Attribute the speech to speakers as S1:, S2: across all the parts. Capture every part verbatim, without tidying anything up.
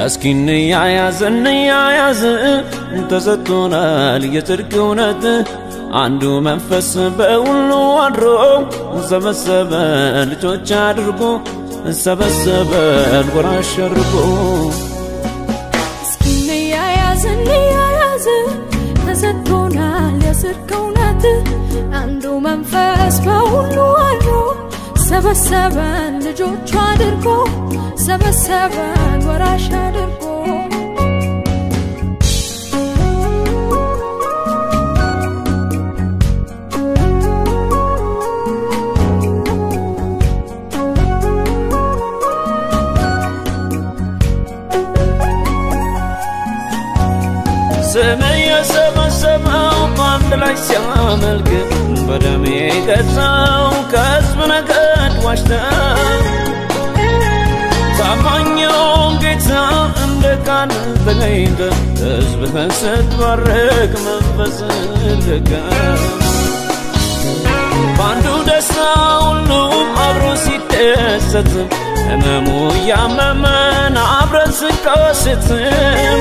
S1: اسكن يا يازن يا ياز تزتونا ليتركونت عنده منفس بقولو ودرو سبسبا لجوج አድርጎ سبسبا الوراش አድርጎ
S2: اسكن يا يازن يا ياز تزتونا ليتركونت عنده منفس بقولو ودرو سبسبا لجوج አድርጎ سبسبا الوراش አድርጎ
S1: سمية سما سما وقاند لعيسى ملك بدمي قزاو كاسبنا قد واشتا سامانيوم قيتا اندكان بغيند تزبتن ستبرك منفس لكا باندو دسنا ولوم عبرو سيتستم امامو ياممن عبرو سكاستم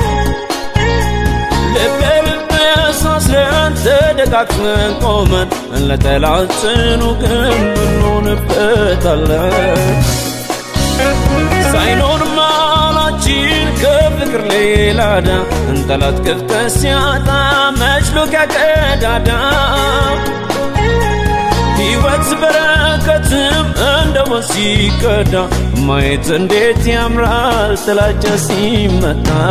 S1: لبلب ساسران تدقاقن قومن لتلعصنو قمنو نبتالن ساينور مالاجين كفكر ليلادا انتلات كفت سياتا مجلوك اكدادا هيوات بركتم اند وسيكدا ما يتنديت يامرال تلاجا سيمتا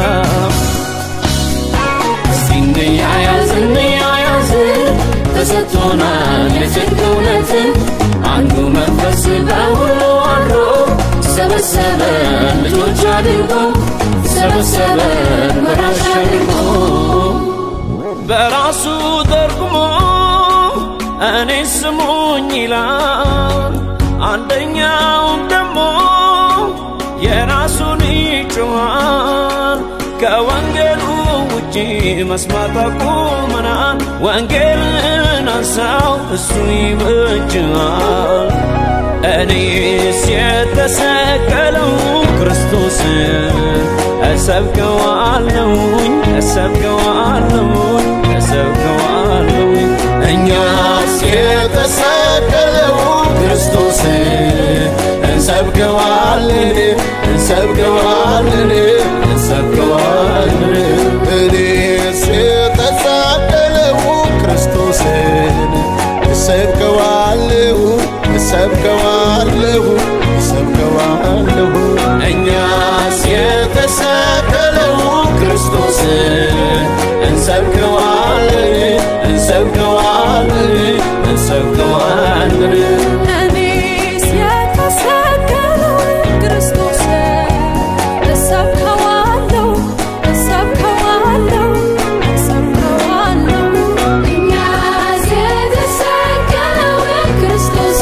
S1: سنيا يا سنيا يا سن تستونا لجدونت عنده منفس بقولو ودرو سبسبا لجوج አድርጎ سبسبا الوراش አድርጎ براسو ترقمو أني سمون يلان عندنياوم دمو يراسو نيجوان كوانجلو وجي مسماتكو منان وانجلنا ساو السوي بجوان أني سيتسكلو كريستوس أسبك وعلمون أسبك وعلمون أسبك وعلمون أنيا سيتسكلو كريستوس أسبك وعلمون أسبك وعلمون أسبك وعلمون أني سيتسكلو كريستوس أسبك وعلمون سبك وعله سبك وعله الناس يتساكلوا كريستوس سبك وعله سبك وعله سبك وعله
S2: الناس يتساكلوا كريستوس سبك وعله سبك وعله سبك وعله الناس يتساكلوا كريستوس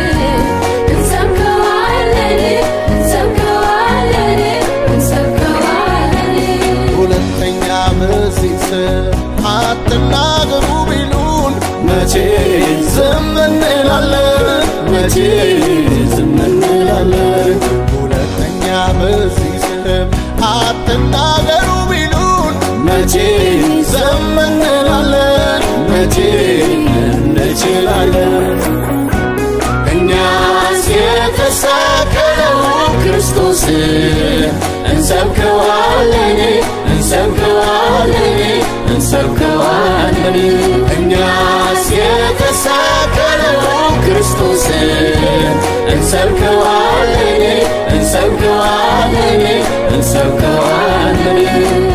S3: አትናገሩ ቢሉን መቼ ዝም እንላለን መቼ ዝም እንላለን ሁለተኛ በዚህ ስም አትናገሩ ቢሉን መቼ ዝም እንላለን መቼ እንችላለን እኛስ የተሰቀለው ክርስቶስ እንሰብከዋለን እንሰብከዋለን እንሰብከዋለን እኛስ የተሰቀለው ክርስቶስ እንሰብከዋለን እንሰብከዋለን እንሰብከዋለን